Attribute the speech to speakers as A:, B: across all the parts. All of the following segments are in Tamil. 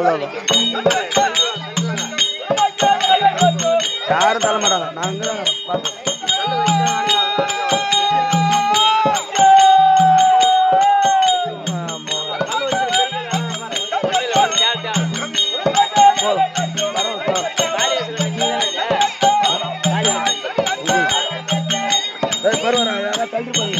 A: அவ்வளவுதான். யாரும் தள்ள மாட்டாங்க. நாங்க பார்ப்போம். பரவாயில்ல தள்ளி போய்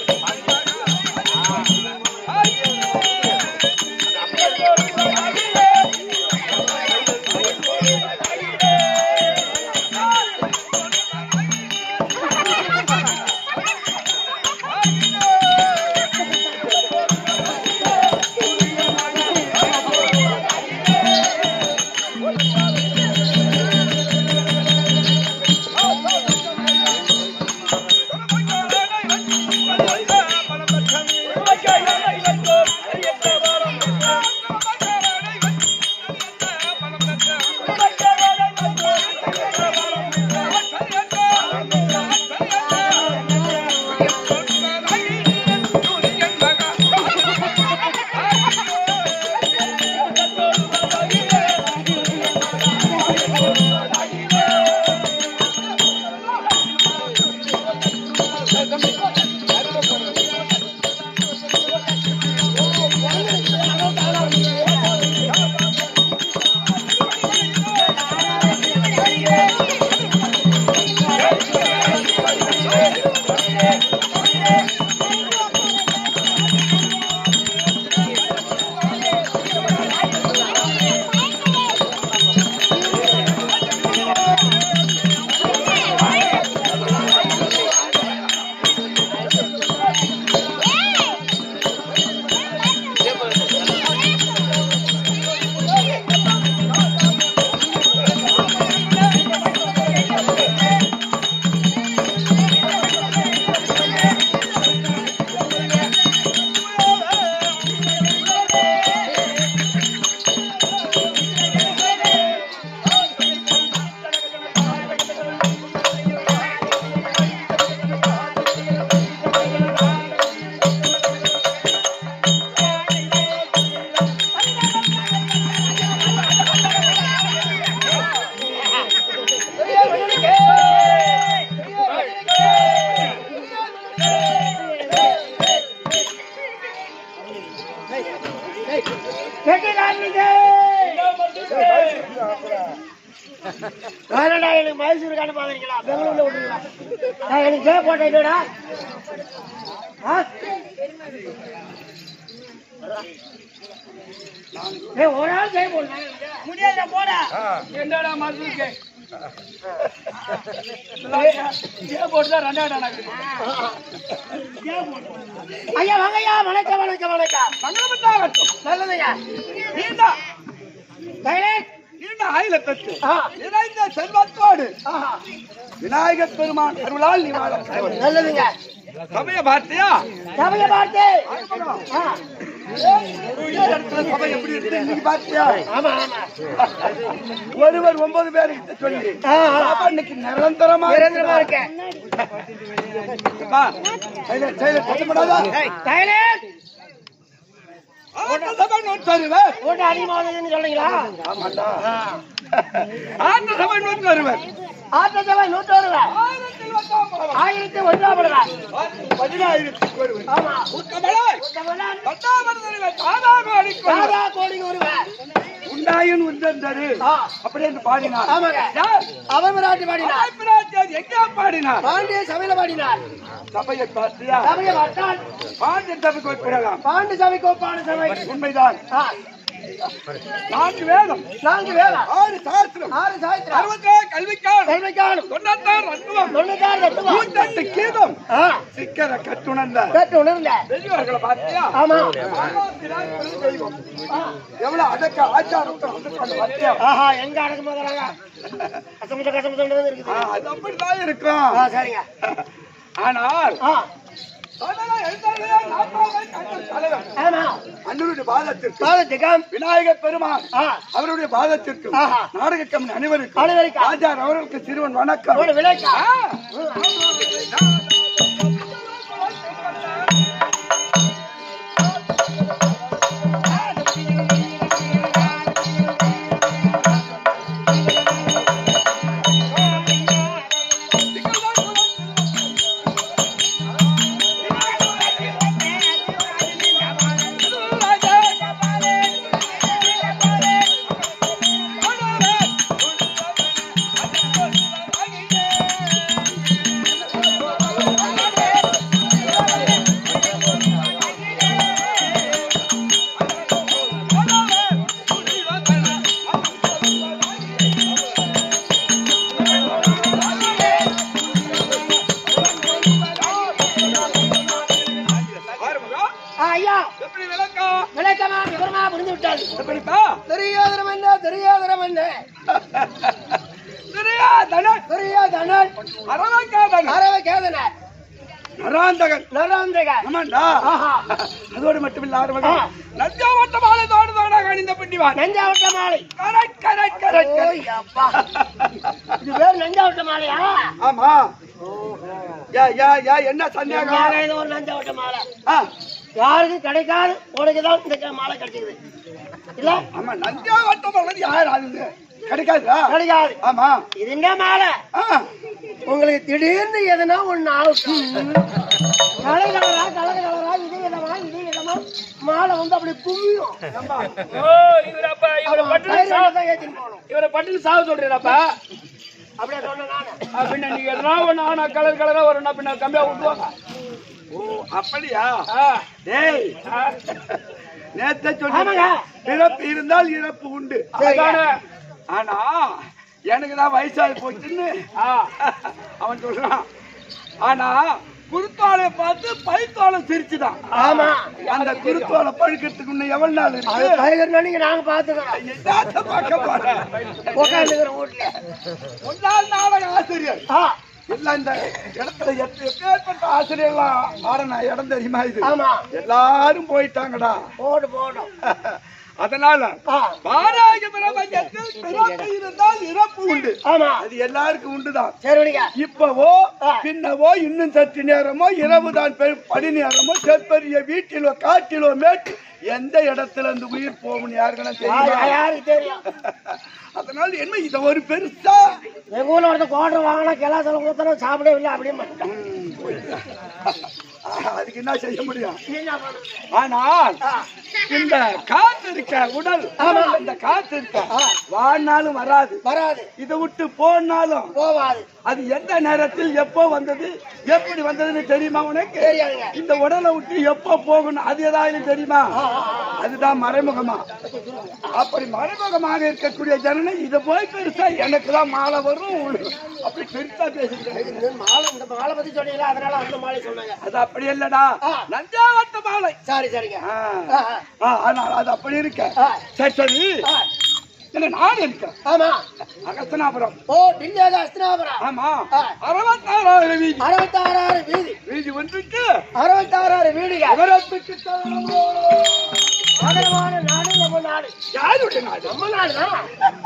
A: மைசூருக்கு அனுப்பாதீங்களா? பெங்களூர்ல விட்டுருங்களா? எனக்கு ஜெய போட்டா ஒரு நாள் ஜெய போட முடியாத போட என்னடா மருந்து போட்டுதான் 2 ஐயா வாங்கய்யா. வணக்கம் வணக்கம் வணக்கம். மங்களமட்டாகட்டும். நல்லதுங்க. நீண்டா ஆயில பெற்று நிறைந்த செல்வத்தோடு விநாயகர் பெருமான் அருளால் நீ வாழ. நல்லதுங்க. சபைய பார்த்தியா? சபைய பார்த்தே. சபை எப்படி இருக்கு இன்னைக்கு பார்த்தியா? ஆமா ஆமா. ஒருவர் 9 பேருக்கு சொல்லி இன்னைக்கு நிரந்தரமா இருக்க. சொல்றீங்களா? ஆட்ட சபை 101 ஆட்ட சபை 101 உண்டாயின் உந்தரு அப்படின்னு பாடினார். அவராட்டி பாடினார். எங்க பாடினார்? பாண்டிய சபையில பாடினார். சபையை பார்த்தியா? சபையை பார்த்தால் பாண்டிய சபைக்கு ஒப்பிடலாம். பாண்டிய சபைக்கு ஒப்பான சபை. உண்மைதான். 4 வேதம் 6 சாஸ்திரம் 66 கல்விக்காலம் 96 ரத்துவம் 108 கீதம் சிக்கர கட்டுணர்ந்த பெரியவர்களை பார்த்தியா? ஆமா. எவ்வளவு அடக்க ஆச்சாரத்தை பார்த்தியா? ஆஹா, எங்க அடக்க போகிறாங்க? கசமுசம் இருக்குது. அது அப்படிதான் இருக்கும். சரிங்க. ஆனால் அண்ணனுடைய பாதத்திற்கும் விநாயகர் பெருமான் அவருடைய பாதத்திற்கும் நாடக கம்பெனி அனைவருக்கும் ஆச்சார் அவர்களுக்கு சிறுவன் வணக்கம். ஐயா
B: எப்படி விளக்கா
A: விளக்கமா விவரமா புரிந்து விட்டாது.
B: எப்படிப்பா?
A: தெரியாதரம் என்ன தெரியாதரம் என்ன தெரியாதனன்
B: அரவக்காதன்
A: அரவகேதன
B: நராந்தகன்
A: நராந்தகன்
B: ஆமாண்டா. அதோடு மட்டுமில்ல நஞ்சாவட்ட மாலை தோடுதோடாக அணிந்த பிண்டிவான்
A: நஞ்சாவட்ட மாலை.
B: Correct correct correct.
A: இது பேர் நஞ்சாவட்ட மாலையா?
B: ஆமா. யா யா யா என்ன சந்தேகம்?
A: இது ஒரு நஞ்சாவட்ட மாலை. யாருக்கு கிடைக்காது உனக்குதான் இந்த மாலை கிடைக்குது இல்ல?
B: ஆமா நஞ்சாவட்ட மாலை யார் அது கிடைக்காதா? கிடைக்காது. ஆமா
A: இது என்ன மாலை? உங்களுக்கு திடீர்னு எதுனா ஒண்ணு ஆகும். கலர் கலரா இது விதமா மாலை வந்து அப்படி குமியும்.
B: இவரை பட்டுன்னு சாவு சொல்றீங்கப்பா?
A: அப்படியே சொன்ன
B: பின்ன நீங்க எதனா கலர் கலரா வரும்னா பின்ன கம்மியா விட்டுவாங்க. ஓ அப்படியா? டேய் நேத்த சொன்னீங்க பிறப்பு இருந்தால் இறப்பு உண்டு. ஆனா எனக்குதான் வயசாகி போச்சுன்னு அவன் சொல்றான். ஆனா குருத்தோலை பார்த்து பைத்தோலை சிரிச்சுதான். ஆமா அந்த குருத்தோலை பழுக்கிறதுக்கு இன்னும் எவ்வளவு நாள் இருக்கு?
A: நீங்க நாங்க பாத்துக்கிறோம்.
B: பார்க்க போறேன்
A: வீட்டுல
B: முன்னாள் நாடக ஆசிரியர் எல்லாம் இந்த இடத்துல எப்பேற்பட்ட ஆசிரியர்லாம் மாறின இடம் தெரியுமா இது? எல்லாரும் போயிட்டாங்கடா.
A: போடும்
B: அதனால பாராய பிரபஞ்சத்தில் பிறப்பு இருந்தால் இறப்பு உண்டு. அது எல்லாருக்கும் உண்டுதான். இப்பவோ பின்னவோ இன்னும் சற்று நேரமோ இரவுதான் படி நேரமோ செப்பரிய வீட்டிலோ காட்டிலோ மேட்டு எந்த இடத்துல அந்த உயிர் போகும் யாருக்கு தெரியும்? அதனால என்ன இத ஒரு பெருசா
A: எங்க ஊர்ல ஒருத்த கோட்டர் வாங்கினா கிளாஸ்ல ஊத்தணும் சாப்பிடவே இல்லை அப்படின்னு
B: அதுக்கு என்ன செய்ய முடியும்? ஆனால் இந்த காத்து இருக்க உடல் இந்த காத்து இருக்க வாழ்நாளும் வராது. இதை விட்டு போனாலும் போவாது. அது எந்த நேரத்தில் எப்போ வந்தது எப்படி வந்ததுன்னு தெரியுமா உனக்கு? இந்த உடலை விட்டு எப்போ போகணும் அது ஏதாவது தெரியுமா? அதுதான் மறைமுகமா. அப்படி மறைமுகமாக இருக்கக்கூடிய ஜனனை இதை போய் பெருசா எனக்கு தான் மாலை வரும் அப்படி பெருசா பேசிட்டு
A: மாலை பத்தி சொன்னீங்களா? அதனால அந்த மாலை சொன்னாங்க.
B: அது அப்படி இல்லடா நஞ்சாவட்ட மாலை.
A: சரிங்க.
B: அது அப்படி இருக்க. சரி என்ன நாடு இருக்க? ஆமா அகஸ்தனாபுரம்.
A: அகஸ்தனாபுரம்.
B: ஆமா 66 வீதி.
A: 66 வீதி.
B: வீதி ஒன்றுக்கு
A: 66 வீடுகள்.
B: நகரத்துக்கு
A: நகரமான நாடு நம்ம நாடு.
B: யாருடைய நாடு?
A: நம்ம நாடுதான்.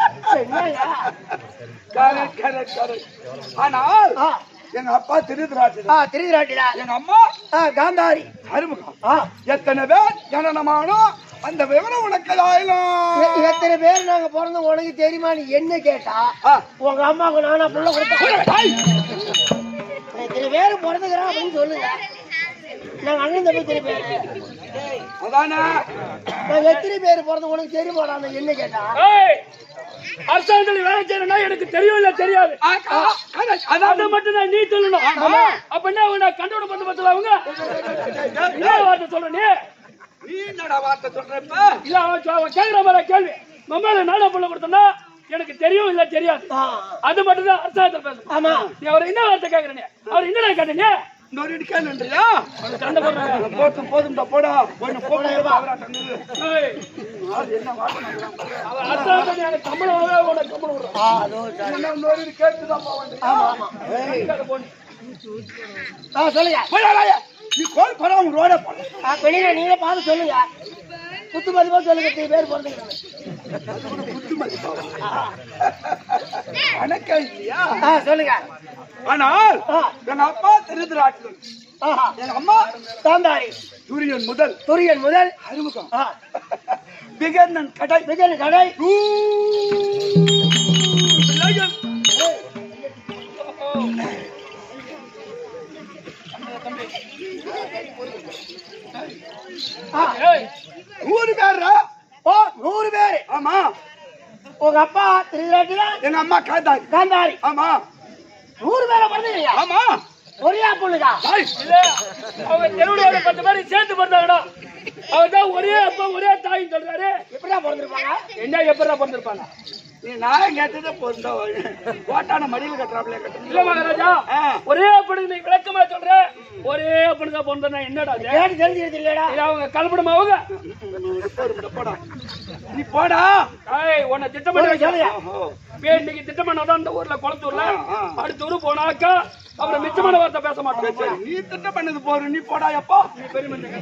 B: ஆனால் எங்க அப்பா திருதராட்டிடா, எங்க அம்மா
A: காந்தாரி.
B: அருமுகம். எத்தனை பேர் ஜனனமானோ அந்த விவரம் உனக்கு
A: எத்தனை பேர் நாங்க பிறந்த உனக்கு தெரியுமா? நீ என்ன கேட்டா உங்க அம்மாவுக்கு நானா புள்ள கொடுத்தேன். எத்தனை பேர் பிறந்துக்கிறோம் அப்படின்னு சொல்லுங்க. நாங்க அண்ணன் தம்பி எத்தனை பேரு?
B: அதானா
A: நாங்க எத்தனை பேர் பிறந்த உனக்கு தெரியுமாடா? அந்த என்ன கேட்டா
C: அரசாங்கத்தில் வேலை செய்யணும்னா எனக்கு தெரியும் இல்ல தெரியாது. அதை மட்டும் தான் நீ சொல்லணும். அப்ப என்ன கண்டோட பத்து பத்துல அவங்க என்ன வார்த்தை சொல்ற?
B: நீ என்னடா வார்த்தை சொல்றப்ப?
C: இல்ல அவன் கேக்குற மாதிரி கேள்வி. மம்மால நானா புள்ள கொடுத்தனா எனக்கு தெரியும் இல்ல தெரியாது. அது மட்டும் தான் அரசாங்கத்தில் பேசணும்.
A: ஆமா
C: நீ அவர் என்ன வார்த்தை கேக்குறீங்க? அவர் என்னடா கேட்டீங்க?
B: இன்னொரு கேள்வியா?
C: சண்டை போடுறாங்க.
B: போதும்டா போடா. என்ன
C: அரசாங்கத்தில்
A: சொல்லுங்க.
B: நீ கோல் படம் ரோட
A: வெளியில நீங்க பார்த்து சொல்லுங்க. குத்து மதிப்பா சொல்லுங்க. பேர் பிறந்துக்கிறாங்க. சொல்லுங்க.
B: ஆனால் என் அப்பா திருதராட்டிடன், என் அம்மா
A: காந்தாரி.
B: துரியன் முதல் அறிமுகம். விகர்ணன் கடை நூறு பேர்.
A: 100 பேரு.
B: ஆமா
A: உங்க அப்பா திருதராட்டிடன்,
B: எங்க அம்மா காந்தாரி. ஆமா
A: 100 பேரை பிறந்தீங்க.
B: ஆமா
A: ஒரே பொண்ணுதா?
C: அவங்க தெருவுல 10 பேரை சேர்த்து பிறந்தாங்கடா. அவர் தான் ஒரே அப்பா ஒரே தாயின்னு சொல்றாரு.
A: எப்படியா பிறந்திருப்பாங்க?
C: என்ன எப்படா பிறந்திருப்பாங்க?
B: நீ நான் கேட்டதே பொருந்தா ஓட்டான மடியில் கட்டுறாப்ல கட்டு
C: இல்ல மகாராஜா ஒரே அப்படி நீ விளக்கமா சொல்ற ஒரே அப்படிதான் பொண்ணு என்னடா
A: தெரிஞ்சது இல்லடா
C: அவங்க கலப்படமா அவங்க
B: போடா நீ போடா
C: உன்னை திட்டம் பண்ணி இன்னைக்கு திட்டம் பண்ணாதான் இந்த ஊர்ல குளத்தூர்ல அடுத்த ஊரு போனாக்கா அப்புறம் மிச்சமான வார்த்தை பேச மாட்டேன்
B: நீ திட்டம் பண்ணது போற நீ போடா எப்போ
C: நீ பெருமை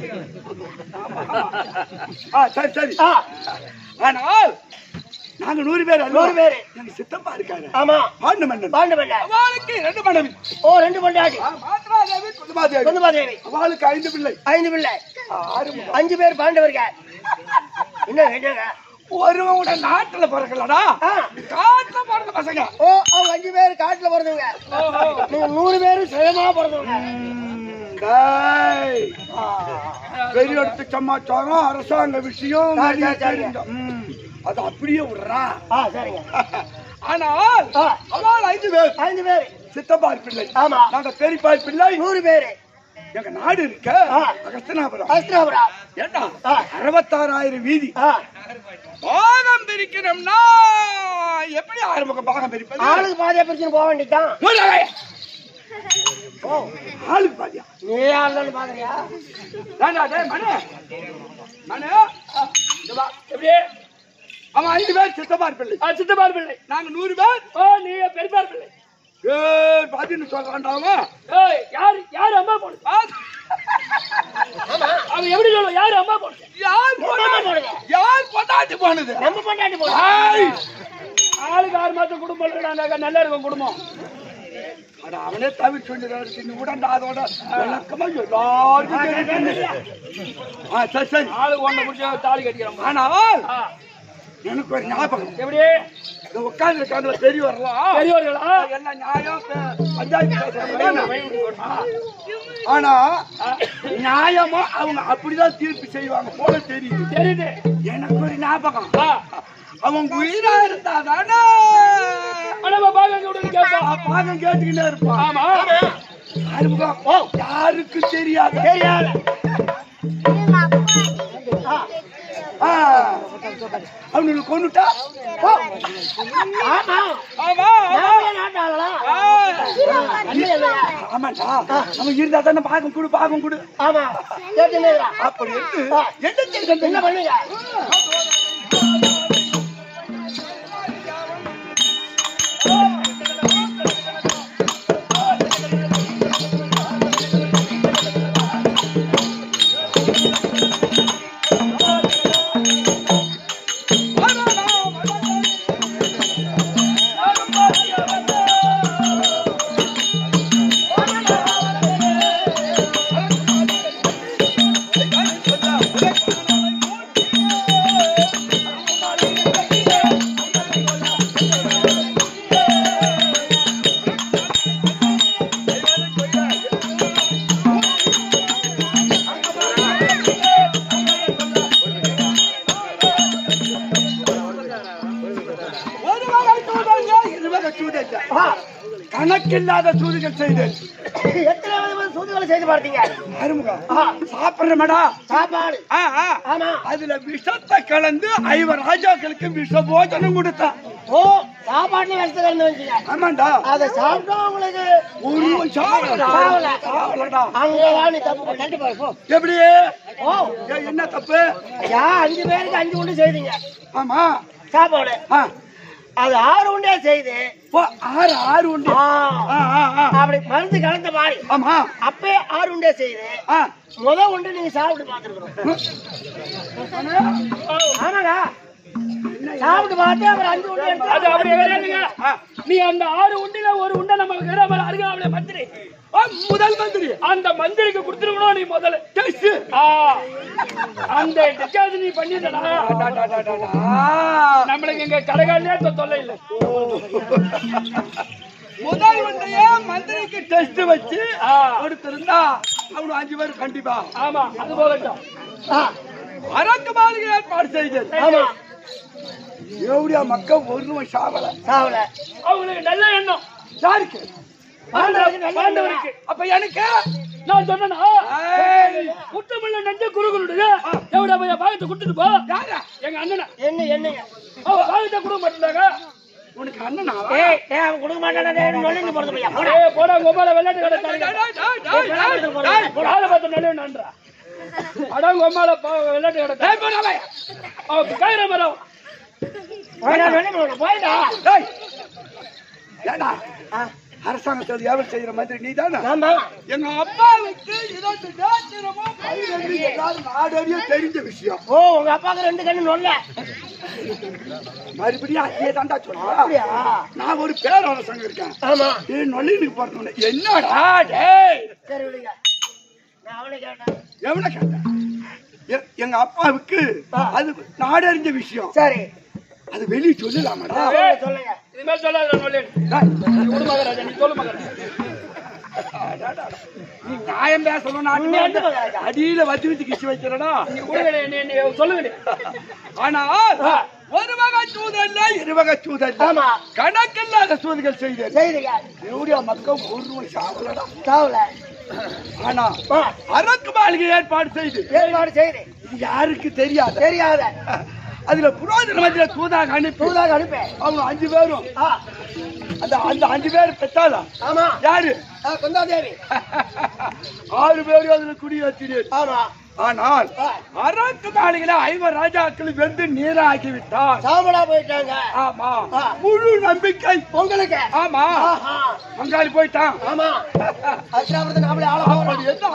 B: சரி சரி ஆனால் நாங்க 100 பேர்
A: 100 பேர்
B: எங்க சித்தப்பா இருக்காங்க
A: ஆமா
B: பாண்டு மன்னன் அவளுக்கு 2 மனைவி
A: ஓ 2 பொண்டாட்டி
B: மாத்ராதேவி
A: குந்துமாதேவி
B: அவளுக்கு 5 பிள்ளை
A: 5 பிள்ளை 5 பேர் பாண்டவர்கள் என்னங்க
B: ஒருவங்க நாட்டுல பிறக்கலடா காட்டுல பிறந்த பசங்க
A: ஓ அவங்க 5 பேர் காட்டுல பிறந்தவங்க நீங்க 100 பேரும் சுயமா பிறந்தவங்க
B: பெரிய இடத்து சமாச்சாரம் அரசாங்க விஷயம் அது அப்படியே விடுறா
A: சரிங்க
B: ஆனால் அவள் 5 பேர் சித்தப்பா பிள்ளை
A: ஆமா
B: நாங்க பெரியப்பா பிள்ளை
A: 100 பேர்
B: எங்க நாடு இருக்க அகஸ்தனாபுரம் ஏண்டா 66,000 வீதி பாகம் பிரிக்கணும்னா எப்படி ஆரம்ப பாகம் பிரிப்பது
A: ஆளுக்கு பாதியா பிரிச்சு போக வேண்டியதான்
B: ஆளுக்கு பாதியா
A: நீ ஆளுன்னு பாக்குறியா
C: எப்படியே
B: அவன் 5 பேர் சித்தப்பார் பிள்ளை நாங்க 100 பேர்
C: நீ பெரியப்பார் பிள்ளை
B: பாதின்னு சொல்றான்டாவா
C: யாரு அம்மா போடு அவன் எப்படி சொல்லுவோம் யாரு அம்மா போடு
B: யார் பொண்டாட்டி போனது
A: நம்ம பொண்டாட்டி போடு
C: ஆளுக்கு 6 மாசம் குடும்பம் நல்லா இருக்கும் குடும்பம்
B: அவனே தவிர சொல்லி உடண்டா அதோட வழக்கமா எல்லாரும் சரி
C: ஆளுக்கு ஒண்ணு பிடிச்ச தாலி கட்டிக்கிறோம்
B: ஆனால் எனக்கு ஒரு ஞாபகம்
C: எப்படி
B: உட்கார்ந்து இருக்காங்க பெரியவர்களா எல்லாம் நியாயம் பஞ்சாயத்து ஆனா நியாயமா அவங்க அப்படிதான் தீர்ப்பு செய்வாங்க போல தெரியுது எனக்கு ஒரு ஞாபகம் அவங்க உயிரா இருந்தா தானே பாகம் கேட்டுக்கிட்டே இருப்பான் யாருக்கு தெரியாது அவனுக்கு கொண்டுட்டா ஆமாண்டா அவன் இருந்தா தானே பாகம் கொடு
A: ஆமா
B: அப்படி என்ன பண்ணுங்க கணக்கில்லாத சூதுகள் செய்தேன்.
A: எத்தனை சூதுகளை செய்து பார்த்தீங்க?
B: சாப்பிடுறமடா
A: சாப்பாடு.
B: அதுல விஷத்தை கலந்து 5 ராஜாக்களுக்கு விஷ போஜனம் கொடுத்தான்.
A: ஓ, சாப்பாட்டுல விஷத்தை கலந்து வச்சீங்க?
B: ஆமாண்டா.
A: அதை சாப்பிட்டா உங்களுக்கு
B: ஒரு சாவலடா.
A: அங்கதான் நீ தப்பு பண்ணி போ.
B: எப்படி?
A: ஓ,
B: என்ன தப்பு?
A: 5 பேருக்கு 5 உண்டு செய்தீங்க.
B: ஆமா,
A: சாப்பாடு. அது 6 உண்டே செய்து
B: 6 உண்டு
A: அப்படி மருந்து கலந்த மாதிரி.
B: ஆமா, அப்பே
A: 6 உண்டே செய்து உண்டு நீங்க சாப்பிட்டு பாத்துருக்கோம். ஆமாங்க, சாப்பிட்டு பார்த்து அப்புறம் 5 உண்டு எடுத்து
C: நீ அந்த 6 உண்டில ஒரு உண்டை நம்ம அருகாமலே மந்திரி
B: முதல் மந்திரி
C: அந்த மந்திரிக்கு கொடுத்துருக்கணும். நீ முதல்ல அந்த டெஸ்ட் நீ பண்ணிட்டா நம்மளுக்கு எங்க கடைகாலே தொல்லை இல்லை.
B: முதல் உண்டையே மந்திரிக்கு டெஸ்ட் வச்சு கொடுத்திருந்தா அவனு 5 பேர் கண்டிப்பா.
C: ஆமா, அது போகட்டும்.
B: அரக்கு மாளிகை ஏற்பாடு செய்தது. எப்படியா மக்கள் ஒருவன் சாவல
C: அவங்களுக்கு நல்ல எண்ணம்.
B: யாருக்கு?
C: பாண்டவருக்கு. அப்ப எனக்கு நான் சொன்னா குற்றமில்ல நெஞ்ச குருகுருடுங்க. எவ்வளவு பாகத்தை கொடுத்துட்டு போ. எங்க அண்ணனா
A: என்னங்க
C: பாகத்தை கொடுக்க மாட்டாங்க.
B: உனக்கு அண்ணனா
A: அவன் கொடுக்க மாட்டானே நொழிஞ்சு போறது பையா
C: போடா கோபால விளையாட்டு கடை பார்த்து நடுவேன்றா அடா கோபால விளையாட்டு கடை கயிற மரம்
A: போயிடா
B: ஏடா அரசாங்கத்தில் எவ்வளவு செய்யற மாதிரி நீ தானே
A: ஆமா
B: எங்க அப்பாவுக்கு நாடறிய தெரிஞ்ச விஷயம்
A: உங்க அப்பாவுக்கு 2 கண்ணு நொல்ல
B: மறுபடியும் அதே தாண்டா சொல்றா நான் ஒரு பேரரசங்க இருக்கேன்
A: ஆமா
B: நொல்லினுக்கு போறேன் என்னடா டேய்
A: சரி விடுங்க நான் அவனை கேட்டேன்
B: எவனை கேட்டேன் எங்க அப்பாவுக்கு அது நாடறிஞ்ச விஷயம்
A: சரி
B: அது வெளியே சொல்லலாமாடா
A: சொல்லுங்க
C: இதுமாதிரி சொல்லாத நீ சொல்லு மகன்
B: நீ நியாயம் பேசணும் அடியில வச்சு கிச்சு வைக்கிறடா
C: நீ சொல்லுங்க
B: ஆனா ஒரு வகை சூதல்ல இரு வகை சூதல்ல கணக்கில்லாத சூதுகள் செய்த மக்கள் ஒரு சாவலடா ஆனா அரக்கு மாளிகை ஏற்பாடு செய்து
A: இது
B: யாருக்கு தெரியாத அதுல புரோஜன மத்தியில தூதாக அனுப்பேன் அவங்க 5 பேரும் அந்த 5 பேர் பெற்றாலும்
A: ஆமா
B: யாரு
A: குந்தாதேவி
B: 6 பேரும் அதுல குடியேற்றினர்
A: ஆமா
B: ஆனால் அரக்கு மாளிகையில 5 ராஜாக்கள் வெந்து நீராக்கி விட்டார்
A: சாமடா போயிட்டாங்க
B: ஆமா முழு நம்பிக்கை
A: உங்களுக்கு
B: ஆமா பங்காளி போயிட்டான்
A: ஆமா அஷ்டாபுரத்தை நாமளே ஆள
B: என்ன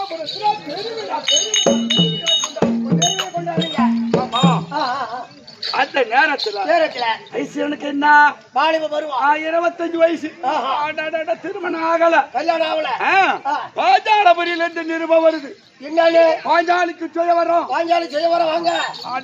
A: கொண்டாடுங்க
B: அந்த நேரத்துல வயசுக்கு என்ன
A: வாலிப பருவம்
B: 25 வயசு திருமணம் ஆகல
A: கல்யாணம் ஆகல
B: பாஞ்சாலபுரியில இருந்து நிருபம் வருது
A: என்னன்னு
B: பாஞ்சாலிக்கு சொல்ல வரோம்
A: பாஞ்சாலி செய்ய வர வாங்க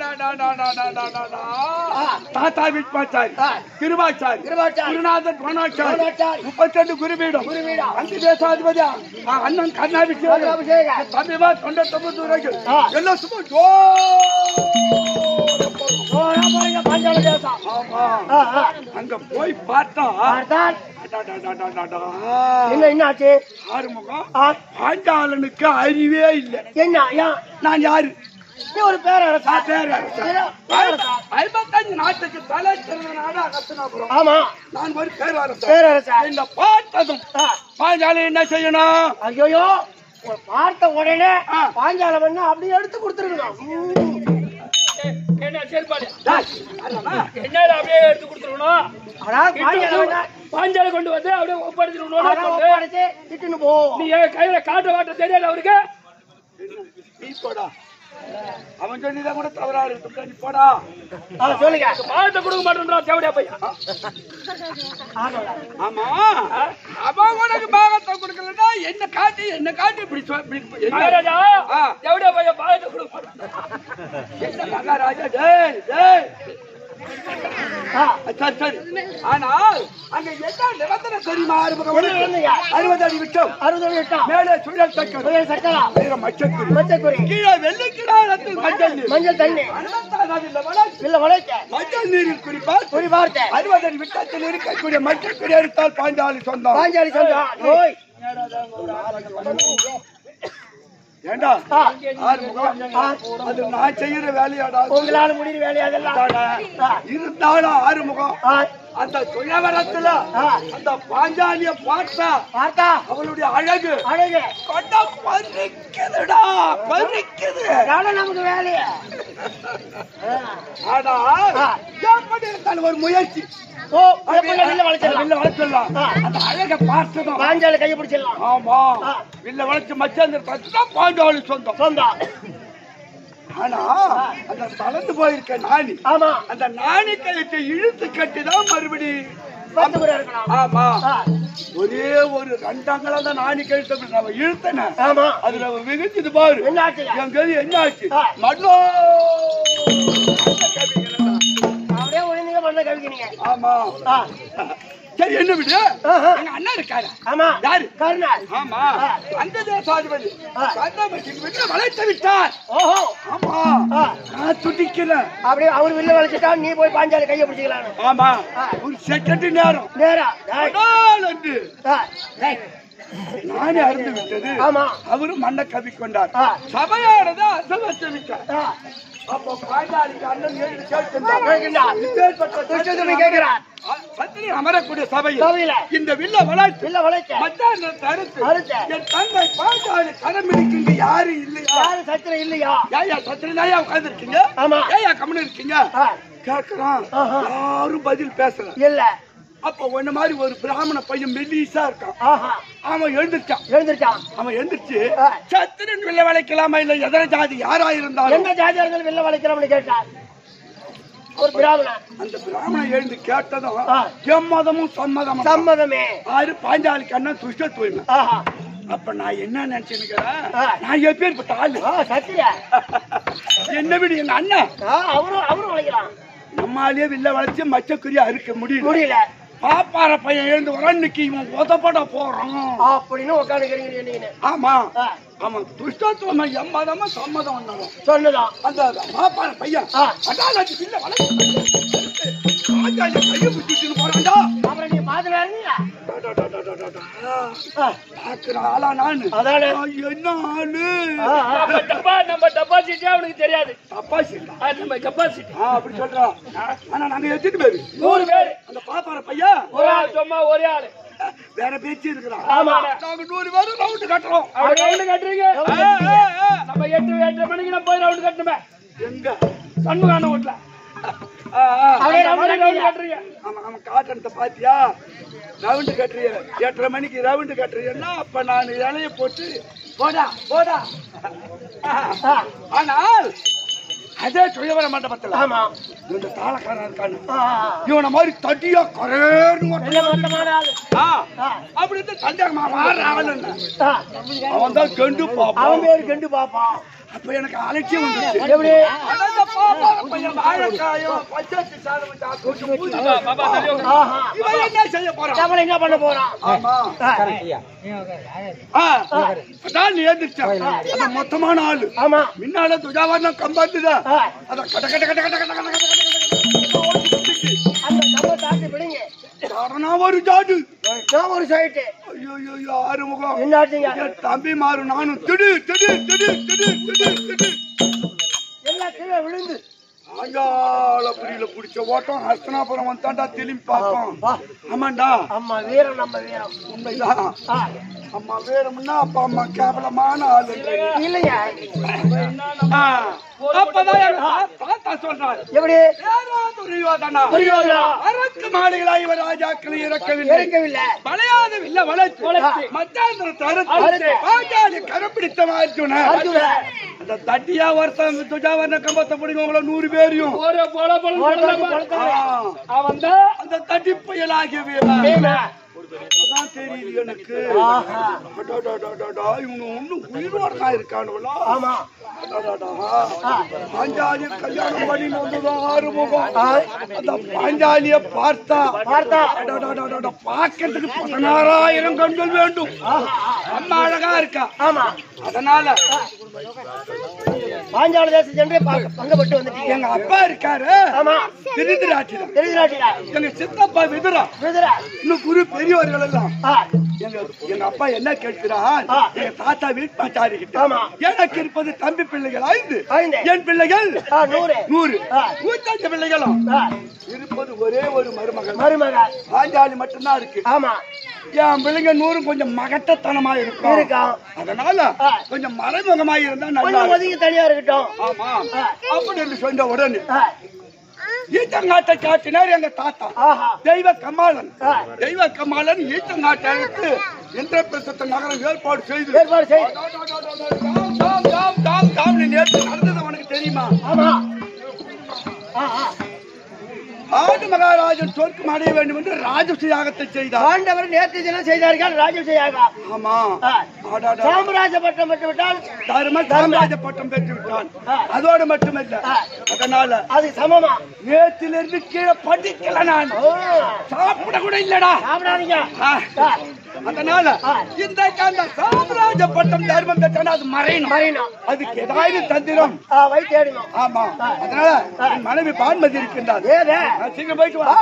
B: தாத்தா விட்பாச்சாரி கிருபாச்சாரி குருநாதன் கோணாச்சாரி 32 குருபீடம் 5 தேசாதிபதி அண்ணன் கர்ணாபிஷேகம் தமிழா 99 வரைக்கும் எல்லாம் சும்மா
A: பாஞ்சால தேசம்
B: அங்க போய் பார்த்தா
A: என்னாச்சு
B: ஆறுமுகம் பாஞ்சாலனுக்கு அறிவே இல்லை
A: என்ன
B: நான் யாரு
A: ஒரு பேரரசா
B: 55 நாட்டுக்கு தலை சிறந்த நாடு அகஸ்தினாபுரம்
A: ஆமா
B: நான் ஒரு பேரரசா இந்த பார்த்ததும் பாஞ்சாலி என்ன செய்யணும்
A: ஐயோ பார்த்த உடனே பாஞ்சாலம் பண்ண அப்படியே எடுத்து கொடுத்துருக்கணும்
C: என்ன சேர்ப்பாடு என்ன அப்படியே எடுத்து கொடுத்துருக்கணும் பாஞ்சாலை கொண்டு வந்து அப்படியே ஒப்படைச்சிருக்கணும்
A: போ
C: நீ கையில காட்ட வாட்ட தெரியாது அவருக்கு
B: நீ போடா அவன் சொல்லிதான் கூட தவறா இருக்கு நீ போடா
A: சொல்லுங்க
C: பாட்ட கொடுக்க மாட்டேன்றா தேவடியா பையன்
B: ஆமா அவன் உனக்கு பாகத்தை கொடுக்கலன்னா என்ன காட்டி இப்படி
C: மகாராஜா தேவடியா பையன் பாகத்தை கொடுக்க மாட்டேன்
B: என்ன மகாராஜா டேய் சரி ஆனால் அங்க என்ன நிபந்தனை தெரியுமா 60 அடி விட்டம் மேலே சுழல் சக்கரம் மச்சக்குறி கீழே வெள்ளிக்கிடாரத்தில் மஞ்சள் தண்ணி மஞ்சள் நீரில் குறிப்பார் 60 அடி விட்டத்தில் இருக்கக்கூடிய மச்சக்குறி எடுத்தால் பாஞ்சாலி சொந்தம் ஏண்டா அது நான் செய்யற வேலையாடா
A: உங்களால முடிகிற வேலையாடா
B: இருந்தாலும் ஆறுமுகம் அந்த சுயவரத்துல அந்த பாஞ்சாலிய பார்த்தா அவளுடைய அழகு கொண்டா பறிக்குதுடா பறிக்குது
A: நமக்கு வேலைய
B: ஆனா எப்படி இருந்தாலும் ஒரு முயற்சி வளர்ச்சிடலாம் அந்த அழகை பார்த்ததும்
A: பாஞ்சாலி கையை பிடிச்சிடலாம்
B: ஆமா வில்ல வளர்ச்சி மச்சாந்திர பாஞ்சாலி சொந்தம் ஆனா அந்த தளர்ந்து போயிருக்க நாணி அந்த நாணி கழுத்தை இழுத்து கட்டிதான் மறுபடி ஆமா ஒரே ஒரு 2 அங்கலம் தான் நாணி கழுத்தை நம்ம இழுத்தன அதுல விகிச்சது பாரு என் கதி என்ன ஆச்சு மண்ணோ
A: அப்படியே ஒழுங்கா மண்ணை கவிக்கிறீங்க
B: ஆமா சரி என்ன விடு எங்க அண்ணா இருக்காரு
A: ஆமா
B: யாரு
A: கர்ணன்
B: ஆமா அந்த தேசாதிபதி கர்ணாபிஷேகம் விட்டு வளைத்து விட்டார்
A: ஓஹோ
B: ஆமா நான் துடிக்கிறேன்
A: அப்படியே அவர் வில்ல வளைச்சிட்டா நீ போய் பாஞ்சாலி கையை பிடிச்சிக்கலாம்
B: ஆமா ஒரு செகண்ட் நேரம் நானே அருந்து விட்டது.
A: ஆமா.
B: அவரும் மண்ணை கவிக்கொண்டார். சபையானது அசமஸ்தமித்தார். அப்போ பாஞ்சாலிக்கு அண்ணன் எழுதி கேட்கிறார். சத்திரி அமரக்கூடிய சபையில் இந்த வில்ல வளைக்க மத்தியானத்தை அறுத்து என் தங்கை பாஞ்சாலி கரம் இருக்கின்ற யாரு இல்லையா?
A: யாரு சத்திரம் இல்லையா?
B: ஏயா சத்திரனாயா உட்கார்ந்து இருக்கீங்க? ஏயா கம்முன்னு இருக்கீங்க? கேட்கிறான். யாரும் பதில் பேசல.
A: இல்ல.
B: அப்ப ஒண்ணு மாதிரி ஒரு பிராமண பையன் மெல்லிசா இருக்கான். அவன் எழுந்திருச்சான். அவன் எழுந்திருச்சு சத்திரன் வில்ல வளைக்கலாமா இல்ல எதன ஜாதி யாரா இருந்தாலும்
A: எந்த ஜாதியா இருந்தாலும் வில்ல வளைக்கலாம்னு கேட்டான் ஒரு பிராமணன். அந்த
B: பிராமணன் எழுந்து கேட்டதும் எம்மதமும் சம்மதமே. ஆறு பாஞ்சாலிக்கு அண்ணன் துஷ்ட தூய்மை. அப்ப நான் என்ன நினைச்சுக்கிறேன், நான் எப்பேற்பட்ட ஆளு
A: சத்தியா
B: என்ன விடு எங்க அண்ணன்
A: அவரும் வளைக்கலாம்.
B: நம்மாலேயே வில்ல வளைச்சு மச்சக்குரிய அறுக்க முடியல. பாப்பார பையன் எழுந்து வர இன்னைக்கு இவன் உதப்பட போறான்
A: அப்படின்னு உட்காந்துக்கிறீங்க.
B: ஆமா ஆமா துஷ்டத்துவம் எம்மதமும் சம்மதம்
A: சொன்னதான்
B: அந்த பாப்பார பையன் அடாலாச்சு வில்ல வளைச்சு கையை பிடிச்சிட்டு போறான்டா.
A: அப்புறம் நீ பாத்துல
B: பாக்குற ஆளா நானு என்ன ஆளு
C: நம்ம டெபாசிட்டி அவனுக்கு தெரியாது.
B: நம்ம
C: கெப்பாசிட்டி
B: அப்படி சொல்றான். ஆனா நாங்க எத்தனை பேரு?
C: 100 பேர்.
B: அந்த பாப்பார பையன்
C: ஒரு ஆள் சும்மா ஒரே ஆளு
B: வேற பேச்சு இருக்கிறான்.
C: நாங்க
B: 100 பேரும் ரவுண்டு கட்டுறோம்.
C: ரவுண்டு கட்டுறீங்க. நம்ம 8 மணிக்கு நம்ம போய் ரவுண்டு கட்டணுமே.
B: எங்க
C: சண்முகான வீட்டுல
B: காட்டனத்தை பாத்தியா? ரவுண்டு கட்டுறிய 8:30 மணிக்கு ரவுண்டு கட்டுறீன்னா அப்ப நான் இலைய போட்டு போடா. ஆனால் அதே சுயவர மண்டபத்துல இந்த தாளக்காரன் இருக்கானு இவனை மாதிரி தட்டியா கரேன்னு அப்படி இருந்து சந்தேகமா அவன் தான் கெண்டு பாப்பான்.
A: அவன் பேரு கெண்டு பாப்பான்.
B: அப்ப எனக்கு அலட்சியம் வந்துச்சு.
A: என்ன பண்ண போறான்?
B: மொத்தமான ஆளு.
A: ஆமா
B: முன்னால துஜாவரணம் கம்பாத்துதான் அத கட்ட கட்ட கட்ட கட்ட கட்ட கட்ட ஒரு ஜாடு
A: ஒரு சைட்டு
B: ஆறுமுகம்
A: என்ன
B: தம்பி மாறு நானும் திடு திடு திடு திடு திடு திடு
A: எல்லாம் கீழே விழுந்து
B: ஆங்காளபுரியில புடிச்ச ஓட்டம் ஹஸ்தனாபுரம் வந்தாண்டா திரும்பி பார்த்தோம். ஆமாண்டா
A: அம்மா வீரம் நம்ம வீரம்
B: உண்மைதான். அம்மா வீரம்னா அப்பா அம்மா கேவலமான ஆளு
A: இல்லையா?
B: அப்பதான் சொல்றாரு
A: எப்படி
B: அரக்கு மாடுகளாய் இவர் ராஜாக்களை இறக்கவில்லை. வளையாத வில்ல வளைத்து மத்தியாந்திரத்தை பாஞ்சாலி கரப்பிடித்த அர்ஜுன அந்த தட்டியா வருஷம் துஜாவரண கம்பத்தை பிடிக்கும் 100 பேரையும்
C: அவன் தான்
B: அந்த தட்டி புயலாகிய வீரன் தெரியுது எனக்கு. இவங்க ஒன்னும் உயிரோடா இருக்கானுங்களா?
A: ஆமா
B: பாஞ்சாலி கல்யாணம் பண்ணி வந்ததான் ஆறுமுகம். அந்த பாஞ்சாலிய பார்த்தா பாக்கிறதுக்கு 16,000 கண்கள் வேண்டும். அம்மா அழகா இருக்கா.
A: ஆமா
B: அதனால
A: பாஞ்சால தேசம் சென்றே பங்கப்பட்டு வந்துட்டீங்க.
B: எங்க அப்பா இருக்காரு.
A: ஆமா
B: திருதிராட்சியில எங்க சித்தப்பா விதுரா இன்னும் குரு பெரியவர்கள் எல்லாம் எங்க அப்பா என்ன கேட்கிறான்? எங்க தாத்தா வீட்டாச்சாரி கிட்ட எனக்கு இருப்பது தம்பி பிள்ளைகள் 5, என் பிள்ளைகள் 100, 105 பிள்ளைகளும் இருப்பது ஒரே ஒரு மருமகள் பாஞ்சாலி மட்டும்தான் இருக்கு.
A: ஆமா
B: என் பிள்ளைங்க 100 கொஞ்சம் மகட்டத்தனமா இருக்கும். அதனால கொஞ்சம் மறைமுகமா இருந்தா நல்லா
A: ஒதுங்கி தனியா இருக்கட்டும்.
B: ஆமா அப்படி சொன்ன உடனே ஈச்சங்காட்டை காட்டினார் எங்க தாத்தா. தெய்வ கமாலன் ஈச்சங்காட்டை எடுத்து இந்திரபிரஸ்த நகரம் ஏற்பாடு செய்து நேற்று நடந்தது உனக்கு தெரியுமா? ஆண்டு மகாராஜன் சொர்க்கம் அடைய வேண்டும் என்று ராஜச யாகத்தை செய்தார்.
A: ஆண்டவர் நேற்று தினம் செய்தார்கள் ராஜச யாகம்.
B: ஆமா
A: சாம்ராஜ பட்டம் பெற்று விட்டால்
B: தர்ம சாம்ராஜ பட்டம் பெற்று விட்டான். அதோடு மட்டுமல்ல அதனால
A: அது சமமா
B: நேற்றிலிருந்து கீழே படிக்கல. நான் சாப்பிட கூட இல்லடா.
A: சாப்பிடாதீங்க.
B: அதனால இந்த சாம்ராஜ பட்டம் தர்மம் பெற்றான அது மறையணும். அதுக்கு ஏதாவது தந்திரம்
A: வை தேடணும்.
B: ஆமா அதனால மனைவி பான்மதி இருக்கின்றார். சீக்கிரம் போயிட்டு வா.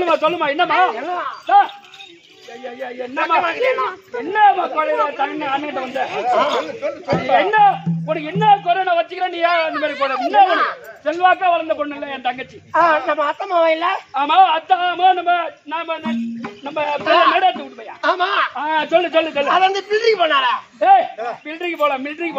C: சொல்லுமா என்னமா என்னமா அண்ணன் வந்த என்ன உனக்கு என்ன குறை நான் வச்சுக்கிறேன் நீ ஏன் அந்த மாதிரி போட என்ன செல்வாக்கா வளர்ந்த பொண்ணு இல்ல என் தங்கச்சி
A: நம்ம அத்தம்மாவா இல்ல
C: ஆமா அத்தாமா நம்ம நடாத்து விட்டுமையா
A: ஆமா
C: சொல்லு சொல்லு சொல்லு
A: அது வந்து பில்டிங் பண்ணாரா
C: மிலிட்டரிக்கு போலாம் மிலிட்டரிக்கு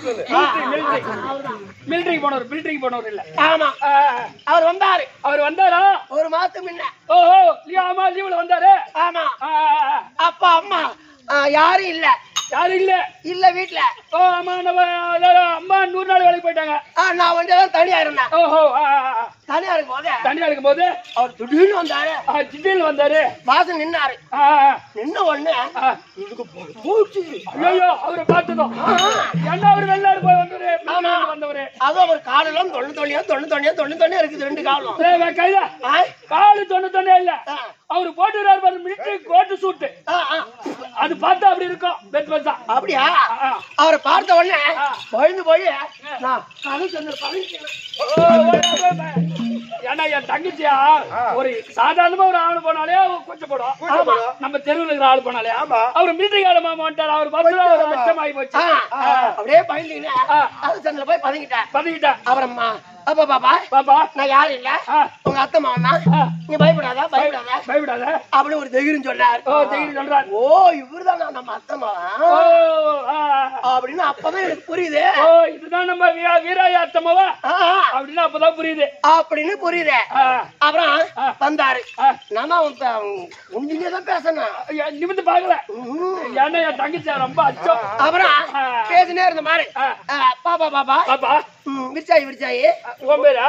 C: போனவர் இல்ல
A: ஆமா அவர் வந்தாரா ஒரு மாசம் முன்ன
C: ஓஹோ ஆமா லீவ்ல வந்தாரு
A: ஆமா அப்பா அம்மா யாரும் இல்ல வீட்டுல
C: ஆமா நம்ம அம்மா 100 நாள் வேலைக்கு போயிட்டாங்க
A: நான் வந்து தனியா இருந்தேன்
C: ஓஹோ
A: தனியா இருக்கும் போது
C: அவர் திடீர்னு வந்தாரு
A: வாசல் நின்னாரு நின்ன உடனே போச்சு
C: ஐயோ அவரை பார்த்ததும் என்ன அவரு வெளிநாடு போய் வந்தவரு அது
A: அவர் காலெல்லாம் தொண்ணு இருக்குது 2 காலம்
C: கையில காலு தொண்ணு இல்ல அவரு போட்டுறாரு மிலிட்டரி கோட்டு சூட்டு அது பார்த்தா அப்படி இருக்கும்
A: அப்படியா அவரை பார்த்த உடனே பயந்து போய்
C: ஏன்னா என் தங்கச்சியா ஒரு சாதாரணமா ஒரு ஆளு போனாலே கொஞ்சம் போடும் நம்ம தெருவில் இருக்கிற ஆளு போனாலே அவரு மிலிட்டரி காலமா வந்துட்டாரு அவர் பார்த்தா ஒரு அச்சம் ஆகி போச்சு
A: அப்படியே பயந்துக்கிட்டு போய் பதுங்கிட்டேன் அப்புறம் அப்பா பாப்பா நான் யாரும் இல்ல உங்க அத்தை மாவன் நீ பயப்படாத அப்படி ஒரு தைரியம் சொல்றாரு ஓ இவருதான் நம்ம அத்தை மாவன் அப்படின்னு அப்பதான் எனக்கு புரியுது
C: இதுதான் நம்ம வீராய அத்தமாவா அப்படின்னு அப்பதான் புரியுது
A: அப்புறம் வந்தாரு நாம உண்மையிலேதான் பேசணும்
C: நிமிந்து பாக்கல ஏன்னா என் தங்கச்சி ரொம்ப அச்சம்
A: அப்புறம் பேசினே இருந்த மாதிரி பாப்பா விரிச்சாயி
C: உன் பேரா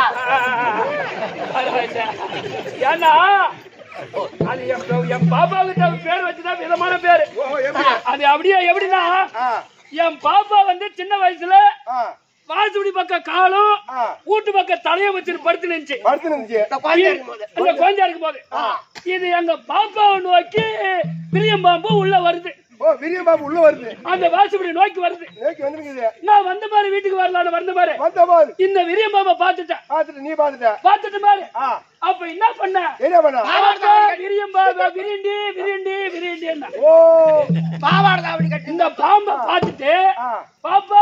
C: ஏன்னா அது என் பாப்பாவுக்கு பேர் வச்சுதான் விதமான பேரு அது அப்படியே எப்படின்னா என் பாப்பா வந்து சின்ன வயசுல வாசுடி பக்கம் காலும் வீட்டு பக்கம் தலைய வச்சு படுத்து நினைச்சு குழந்தையா இருக்கும் போது இது எங்க பாப்பாவை நோக்கி பிரியம் பாம்பு உள்ள வருது அந்த வாசுபடி நோக்கி வருது நான் வந்த மாதிரி வீட்டுக்கு வரலான்னு வந்த மாதிரி இந்த விரியம் பாம்பை பாத்துட்டு மாதிரி அப்ப என்ன பண்ண விரியம் பாம்பா விரிண்டி இந்த பாம்பை பார்த்துட்டு பாப்பா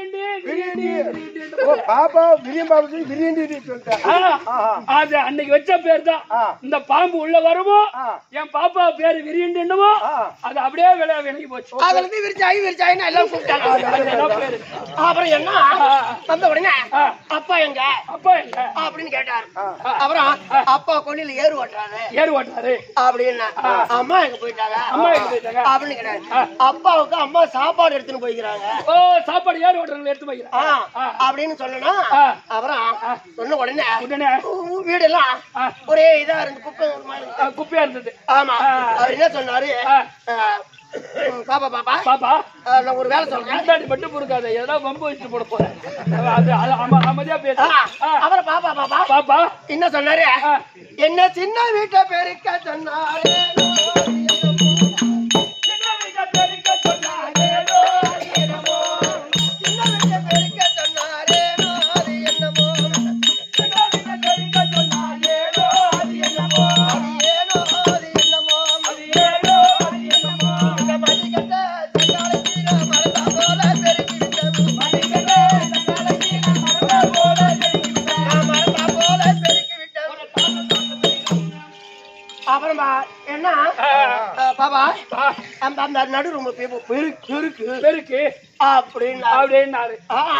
C: அது அன்னைக்கு வச்ச பேர் தான் இந்த பாம்பு உள்ள வரவும் என் பாப்பா பேரு விரியண்டு என்னவோ அது அப்படியே விலகி போச்சு
A: அதுல இருந்து விரிச்சாயின்னு எல்லாம் கூப்பிட்டாங்க அப்புறம் என்ன வந்த உடனே அப்பா எங்க அப்படின்னு கேட்டாரு அப்புறம் அப்பா கொள்ளையில ஏறு ஓட்டுறாரு அப்படின்னு அம்மா எங்க போயிட்டாங்க அப்படின்னு கேட்டாரு அப்பாவுக்கு அம்மா சாப்பாடு எடுத்துன்னு போய்க்கிறாங்க
C: சாப்பாடு ஏறு ஓட்டுறாங்க எடுத்து போய்க்கிறாங்க
A: அப்படின்னு சொல்லணும் அப்புறம் சொன்ன உடனே வீடு எல்லாம் ஒரே இதா இருந்து
C: குப்பையா இருந்தது
A: ஆமா அவர் என்ன சொன்னாரு பாப்பா நான் ஒரு வேலை சொல்றேன்
C: மட்டும் பொறுக்காத ஏதாவது பம்பு வச்சு போட போறேன் அமைதியா பேச
A: அப்புறம் பாப்பா என்ன சொன்னாரு என்ன சின்ன வீட்டை பெருக்க சொன்னாரு என்ன பாபா அந்த நடு ரொம்ப பெருக்கு
C: அப்படின்னாரு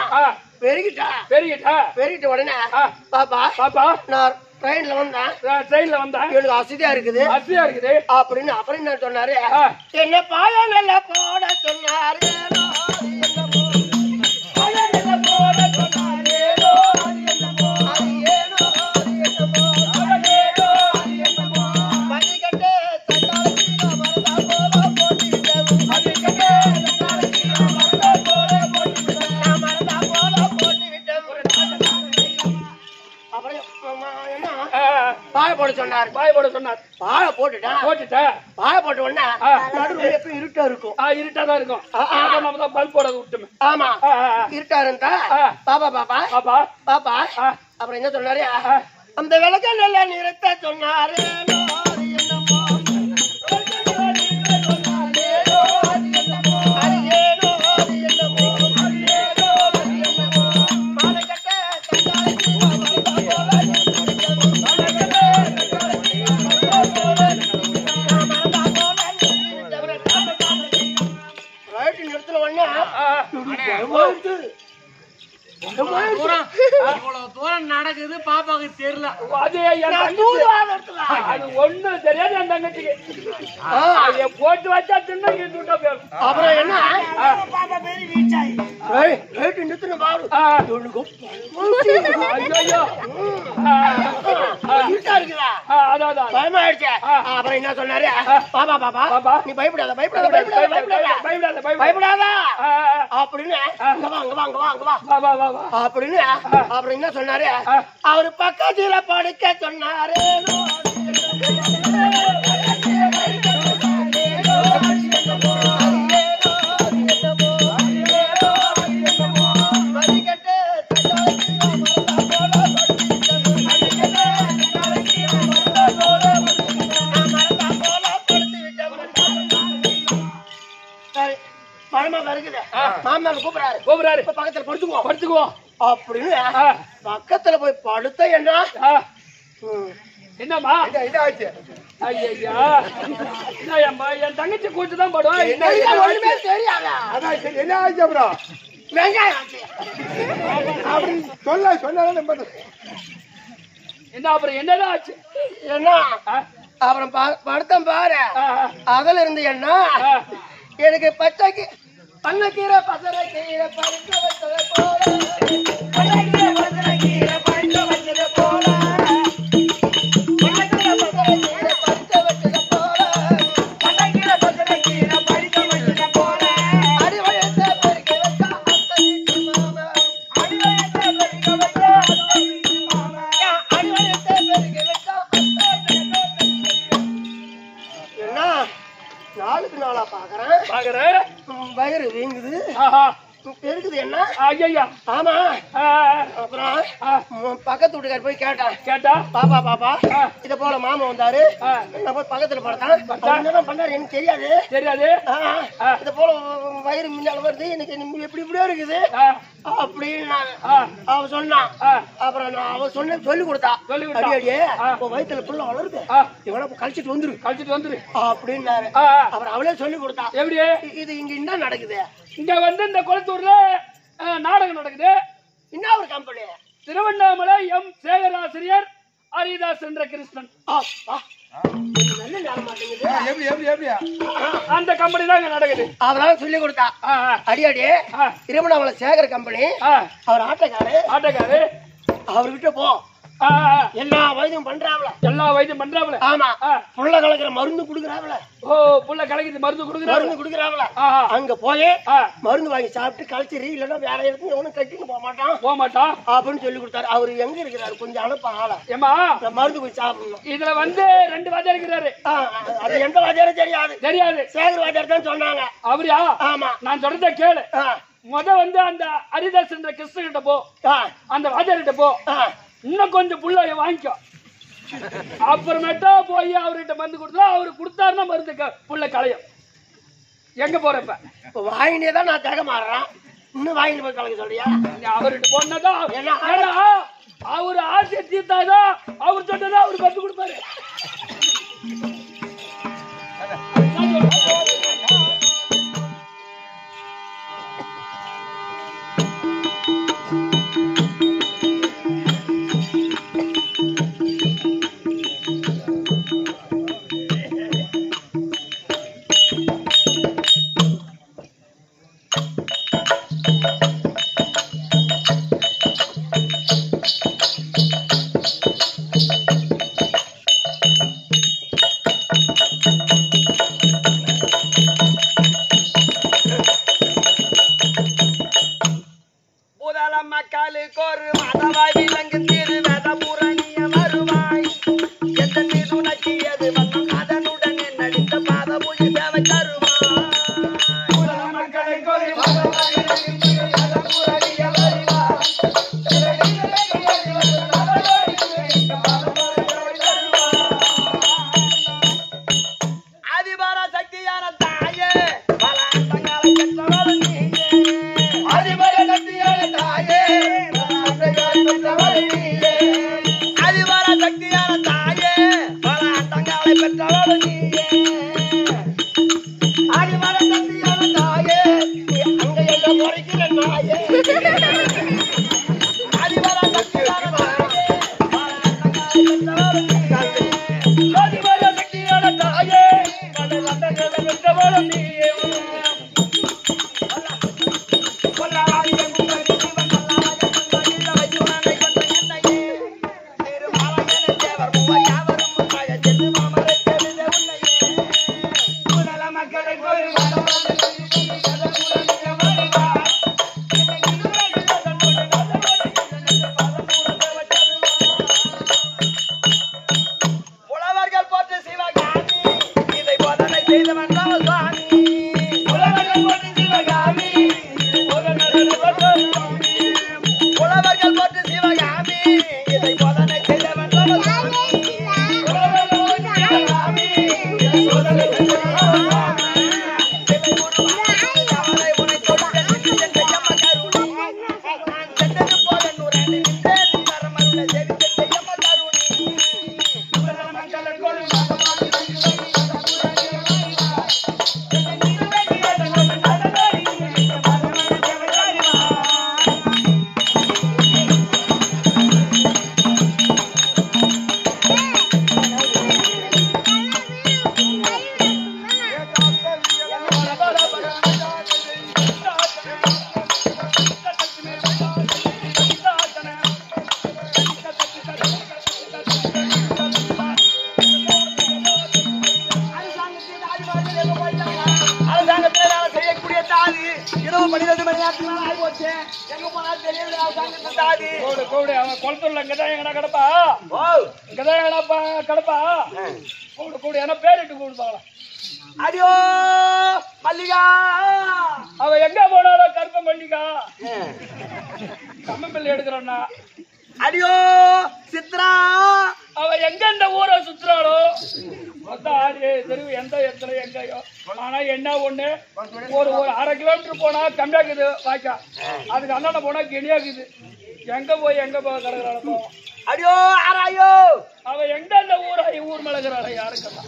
A: பெருகிட்ட உடனே பாப்பா நான் ட்ரெயின்ல வந்தேன் எனக்கு அசதியா இருக்குது அப்படின்னு அப்புறம் என்ன சொன்னாரு என்ன பாய நல்ல போட சொன்னாரு பாய போட சொன்னார் பாய போட்டுட்டேன் பாய போட்ட உடனே எப்பயும் இருட்டா இருக்கும்
C: நம்ம தான் பல்ப் போட விட்டுமே
A: ஆமா இருட்டா இருந்தா பாப்பா அப்புறம் என்ன சொன்னாரு அந்த விளக்க நல்ல நிறத்த சொன்னாரு நடக்குது பாப்பாக்கு தெரியல.
C: அது ஒண்ணும் தெரியாது என் தங்கச்சிக்கு. போட்டு வச்சா தின்னு
A: அப்புறம் என்ன அப்புறம் என்ன சொன்னாரு? பாப்பா பாப்பா நீ பயப்படாத பயப்படாத பயப்படாத பயப்படாத பயப்படாத அப்படின்னு அப்படின்னு அப்புறம் என்ன சொன்னாரு? அவரு பக்கத்துல படுக்க சொன்னாரு. மாமனார் கூப்பிடுறாரு பக்கத்துல படுத்துக்குவோம் அப்படின்னு பக்கத்துல போய் படுத்த என்ன
C: என்னம்மா ஐயா என் தங்கச்சி கூட்டு தான் படுவோம்.
B: என்ன ஆச்சு அப்புறம்?
C: என்ன அப்புறம் என்னதான் ஆச்சு?
A: என்ன அப்புறம் படுத்தம் பாரு. அதுல இருந்து என்ன எனக்கு பச்சைக்கு பல்லக்கீரை பசரை கீரை பறிக்க வச்சது போல பல்லக்கீரை பசரை கீரை பறிக்க வச்சது போல பல்லக்கீரை பசரை கீரை பறிக்க வச்சது போல பல்லக்கீரை பசரை கீரை பறிக்க வச்சது போல அடிவயத்தை பறிக்க வச்சா அத்தை வீட்டு மாமா அடிவயத்தை பறிக்க வச்சா அத்தை வீட்டு மாமா அடிவயத்தை பறிக்க வச்சா அத்தை வீட்டு என்ன நாளுக்கு நாளா பாக்குறேன் வயிறு வீங்குது பெருக்குது. என்ன
C: ஐயா?
A: ஆமா. அப்புறம் பக்கத்து வீட்டுக்கார போய் கேட்டா பாப்பா பாப்பா இத போல மாமா வந்தாரு. நான் போய் பக்கத்துல படுத்தான் பண்றாரு எனக்கு தெரியாது இத போல வயிறு மின்னால வருது எனக்கு எப்படி இப்படியோ இருக்குது அப்படின்னு அவ சொன்னான். அப்புறம் நான் அவ சொன்ன சொல்லி கொடுத்தா அடியே வயிற்றுல புள்ள வளருது இவனை கழிச்சிட்டு வந்துரு அப்படின்னாரு. அப்புறம் அவளே சொல்லி கொடுத்தா.
C: எப்படி
A: இது இங்க என்ன நடக்குது?
C: இங்க வந்து இந்த குளத்தூர்ல நாடகம் நடக்குது.
A: என்ன ஒரு கம்பெனி?
C: திருவண்ணாமலை எம் சேகராசிரியர் ஹரிதாஸ் என்ற கிருஷ்ணன். அந்த கம்பெனி தான் இங்க நடக்குது.
A: அவரால் சொல்லி கொடுத்தா. அடியாடி திருவண்ணாமலை சேகர் கம்பெனி. அவர் ஆட்டக்காரு அவர்கிட்ட போ. எல்லா வைத்தியம் பண்றாவல. ஆமா. புள்ள கலக்கிற மருந்து குடுக்குறாவல.
C: ஓ புள்ள கலக்கிற மருந்து குடுக்குறாவல.
A: அங்க போய் மருந்து வாங்கி சாப்பிட்டு கழிச்சிரு இல்லன்னா வேற இடத்துல எவனும் கட்டின்னு போக மாட்டான் அப்படின்னு சொல்லி கொடுத்தாரு. அவரு எங்க இருக்கிறாரு கொஞ்சம் அனுப்ப ஆள.
C: ஏமா
A: மருந்து போய் சாப்பிடணும்.
C: இதுல வந்து 2 வாத்தியார் இருக்கிறாரு.
A: அது எந்த வாத்தியாரும் தெரியாது. சேகர் வாத்தியார் தான் சொன்னாங்க.
C: அவரியா?
A: ஆமா.
C: நான் சொல்றத கேளு. வந்து அந்த ஹரிதாஸ் என்ற கிருஷ்ணன் கிட்ட போ. அந்த வாத்தியார் கிட்ட போ. இன்னும் கொஞ்சம் புள்ளைய வாங்கிக்கோ. அப்புறமேட்டா போய் அவர்கிட்ட மருந்து கொடுத்தா அவரு கொடுத்தாருன்னா மருந்து புள்ள களையும். எங்க போறப்ப
A: வாங்கினே தான் நான் தக மாறுறேன். இன்னும் வாங்கிட்டு போய் கலக்க சொல்றியா?
C: அவர்கிட்ட போனதான் அவரு ஆசையை தீர்த்தாதான் அவர் சொன்னதான் அவரு கத்து கொடுப்பாரு.
B: அரசாங்கத்துல வேலை செய்யக்கூடிய தாதி இரவு 12 மணி நேரத்துக்கு மேல ஆகி போச்சு. எங்க போனாலும் தெரியல அரசாங்கத்துல தாதி.
C: கூடு அவன் குளத்தூர்ல இங்கதான் எங்கடா கிடப்பா இங்கதான் எங்கடாப்பா கிடப்பா கூடு ஏன்னா பேரிட்டு கூடுப்பாங்களா
B: அடியோ மல்லிகா
C: அவ எங்க போனாலும் கருப்ப மல்லிகா கம்மப்பிள்ளை எடுக்கிறோன்னா
B: அடியோ சித்ரா
C: அவ எங்க இந்த ஊரை சுத்துறாளோ மொத்தம் ஆறு தெருவு எந்த இடத்துல எங்கயோ ஆனா என்ன ஒண்ணு ஒரு 1/2 கிலோமீட்டர் போனா கம்மியாக்குது வாய்க்கா அதுக்கு அண்ணாண்ட போனா கெனியாக்குது எங்க போய் கிடக்குறாளோ போவோம்
B: அடியோ ஆராயோ
C: அவ எங்க இந்த ஊர் மேலகிறாள யாருக்கெல்லாம்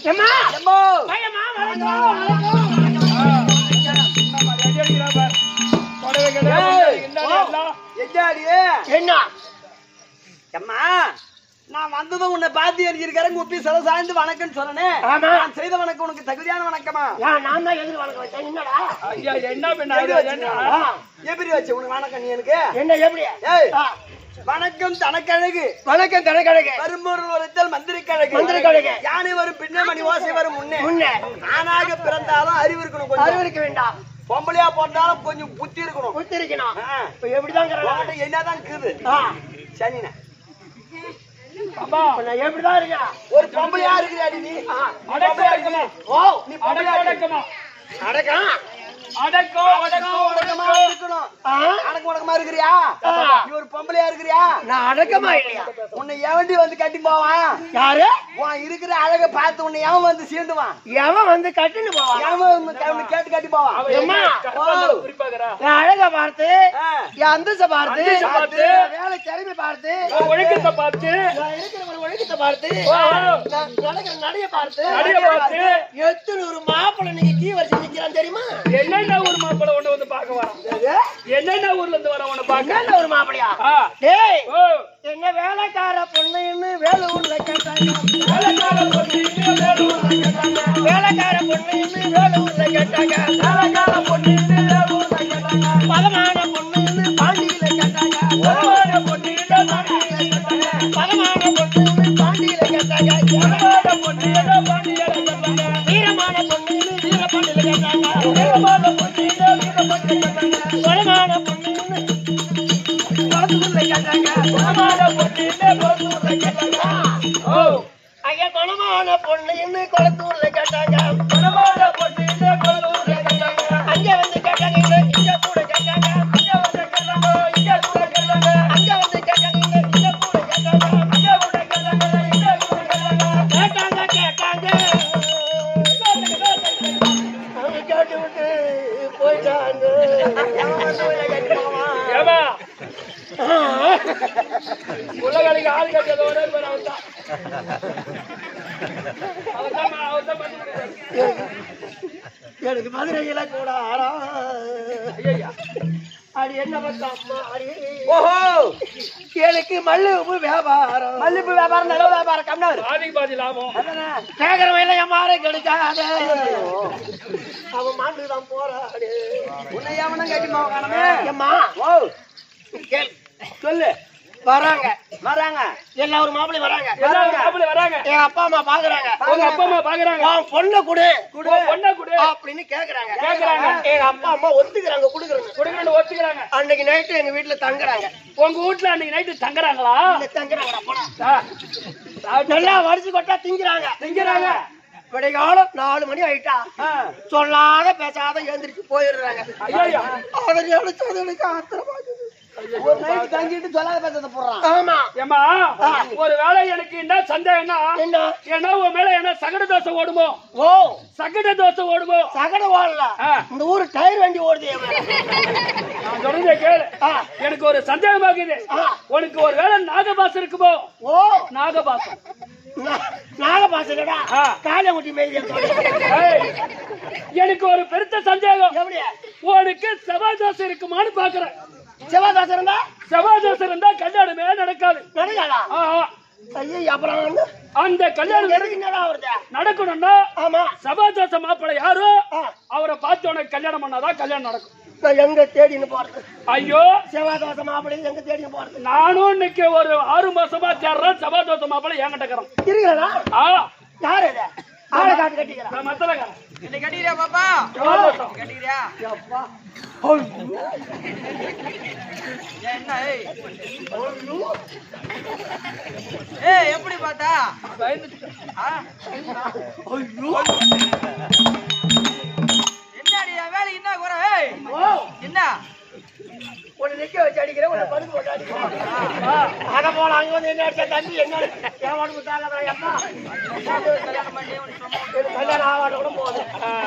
A: என்ன
B: அம்மா நான் வந்ததும் உன்னை பார்த்து எழுதியிருக்கிறேன் குப்பி சில சாய்ந்து வணக்கம்னு சொன்னேன். நான் செய்த வணக்கம் உனக்கு தகுதியான வணக்கமா?
A: நான் தான் எதிர் வணக்கம் வச்சேன். என்னடா
C: என்ன பண்ண
B: எப்படி வச்சு உனக்கு வணக்கம்? நீ எனக்கு
A: என்ன எப்படி
B: வணக்கம் தனக்கழகு
A: வணக்கம் தனக்கழகு
B: வரும்பொருள் ஒருத்தல் மந்திரி கழகு
A: மந்திரி கழகு
B: யானை வரும் பின்னே மணி ஓசை வரும் முன்னே
A: முன்னே
B: ஆணாக பிறந்தாலும் அறிவு இருக்கணும். கொஞ்சம்
A: அறிவு இருக்க வேண்டாம்.
B: பொம்பளையா போட்டாலும் கொஞ்சம் புத்தி இருக்கணும்.
A: புத்தி இருக்கணும். இப்ப எப்படிதான்
B: என்னதான் இருக்குது சனின
A: எப்படிதான் இருக்கா
B: ஒரு பொம்பளையா இருக்கிறாடி நீ
C: அடக்கமா
B: அடக்கமா இருக்கிறியா? நீ ஒரு பொம்பளையா இருக்கிறியா?
A: நான் அடக்கமா இல்லையா?
B: உன்னை எவண்டி வந்து கட்டி போவான்?
A: யாரு
B: இருக்கிற அழக பார்த்து உன்னை எவன் வந்து சேர்ந்துவான்?
A: எவன் வந்து கட்டின்னு போவான்?
B: எவன் கேட்டு கட்டி போவான்?
A: அழக பார்த்து என் அந்தஸ்த பார்த்து வேலை திறமை பார்த்து
C: ஒழுக்கத்தை பார்த்து
A: இருக்கிற ஒரு ஒழுக்கத்தை பார்த்து நடைய பார்த்து எத்தனை ஒரு மாப்பிள்ளை நீங்க கீ வரிசை நிக்கிறான் தெரியுமா?
C: என்னென்ன ஒரு மாப்பிள்ளை ஒண்ணு வந்து பார்க்க வரான்? என்னென்ன ஊர்ல இருந்து வர உன்னை பார்க்க?
A: என்ன ஒரு மாப்பிள்ளையா? டேய் என்ன வேலைக்கார பொண்ணுன்னு வேலூர்ல கேட்டாங்க. வேலைக்கார பொண்ணுன்னு வேலூர்ல கேட்டாங்க. பதமான பொண்ணுன்னு பாண்டியில கேட்டாங்க. பதமான பொண்ணுன்னு பாண்டியில கேட்டாங்க. வீரமான பொண்ணுன்னு வீரபாண்டியில கேட்டாங்க. பலமான பொண்ணுன்னு குளத்தூர்ல கேட்டாங்க. ஐயா குணமான பொண்ணுன்னு குளத்தூர்ல கேட்டாங்க. அங்க வந்து கேட்டாங்க இங்க கூட கேட்டாங்க. அங்க வந்து கேட்டாங்க இங்க கூட கேட்டாங்க. கேட்டாங்க அவங்க கேட்டு விட்டு போயிட்டாங்க.
C: உலகளுக்கு ஆள் கட்டதோட
A: எனக்கு மதுரையில கூட ஆரா அது என்ன பார்த்தா எனக்கு மல்லிகைப்பூ வியாபாரம் நல்ல வியாபாரம் கம்மியா
C: பாதி லாபம்
A: கேக்குற வயல என் மாறை கெடுக்காத அவன் மாண்டுதான் போறாடு
B: உன்னை எவனும் கட்டி போவானே.
A: ஏம்மா கேள்
B: சொல்லு.
A: வராங்க
C: எல்லா ஒரு மாப்பிள்ளை வராங்க.
A: என் அப்பா அம்மா பாக்குறாங்க.
C: உங்க அப்பா அம்மா பாக்குறாங்க.
A: பொண்ணை குடு
C: பொண்ணை குடு
A: அப்படின்னு கேக்குறாங்க. எங்க அப்பா அம்மா ஒத்துக்கிறாங்க குடுக்குறேன்னு
C: ஒத்துக்கிறாங்க.
A: அன்னைக்கு நைட்டு எங்க வீட்டுல தங்குறாங்க.
C: உங்க வீட்டுல அன்னைக்கு நைட்டு தங்குறாங்களா?
A: நல்லா வரிசை கொட்டா திங்கிறாங்க. விடைகாலம் 4 மணி ஆயிட்டா சொல்லாத பேசாத எழுந்திரிச்சு போயிடுறாங்க. அதை நினைச்சது எனக்கு ஆத்திரமா
B: ஒரு நைட் தங்கிட்டு சொல்லாத பேசத போறான்.
A: ஆமா
C: ஏமா ஒரு வேளை எனக்கு என்ன சந்தேகம்னா என்ன உன் மேல என்ன சகட தோசை ஓடுமோ? சகட தோசை ஓடுமோ?
A: சகட ஓடல, இந்த ஊரு டயர் வண்டி ஓடுது.
C: நான் சொல்றதே கேளு. எனக்கு ஒரு சந்தேகமாகுது. உனக்கு ஒரு வேளை நாகபாசம் இருக்குமோ? நாகபாசம்
A: நாகபாசடா காலமுட்டி மேய்ய.
C: எனக்கு ஒரு பெருத்த சந்தேகம். உனக்கு செவ்வாய் தோசை இருக்குமான்னு பாக்குறேன்.
A: செவ்வாய் தோசை இருந்தா கல்யாணமே நடக்காது. அப்புறம்
C: அந்த கல்யாணம் நடக்கணும்னா செவ்வாய் தோசை மாப்பிள்ளை யாரோ அவரை பார்த்து உனக்கு கல்யாணம் பண்ணாதான் கல்யாணம் நடக்கும்.
A: எங்க தேடின்னு போறது?
C: ஐயோ
A: செவ்வாய் தோசை மாப்பிள்ளை எங்க தேடின்னு போறது?
C: நானும் இன்னைக்கு ஒரு 6 மாசமா தேடுறேன். செவ்வாய் தோசை மாப்பிள்ளை என்கிட்ட இருக்கிறோம்.
A: யாரு ஆளை காட்டு கட்டிக்கிறேன்.
C: நான் மத்தலக்காரன்.
D: என்ன கட்டிக்கிறியா பாப்பா?
C: யோகோஷம்.
D: கட்டிக்கிறியா?
B: அப்பா
D: என்ன ஏய் எப்படி பார்த்தா? ஆ? என்னடி வேலை என்ன குறை? ஏய் என்ன
A: உன்னை நிக்க வச்சு அடிக்கிறேன், உன்னை படுக்க போட்டு அடிக்கிறேன். அட போல அங்க வந்து என்ன அடிச்சா தம்பி என்ன என் உடம்பு தாங்க அம்மா
D: கல்யாணம் பண்ணி
A: கல்யாணம் ஆவாட்ட கூட போகுது.